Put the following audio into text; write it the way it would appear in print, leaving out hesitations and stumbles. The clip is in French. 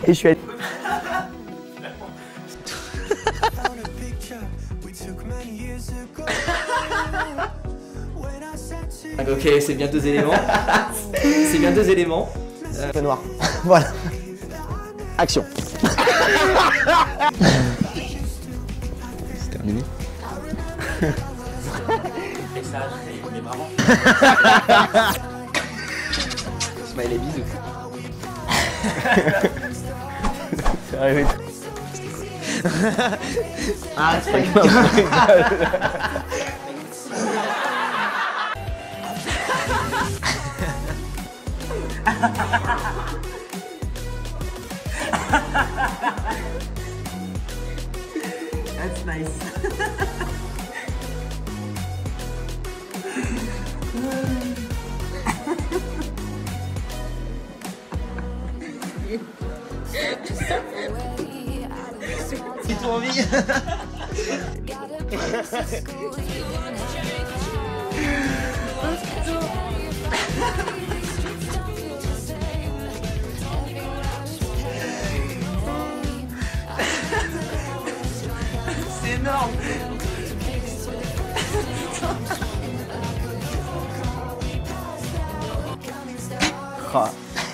Et je suis allé... Ok, c'est bien 2 éléments. C'est bien 2 éléments. C'est noir. Voilà. Action. C'est terminé. Message, il est marrant. Smiley bisous. C'est arrivé. Ah, c'est pas grave. That's nice. C'est tout envie. C'est énorme. Oh.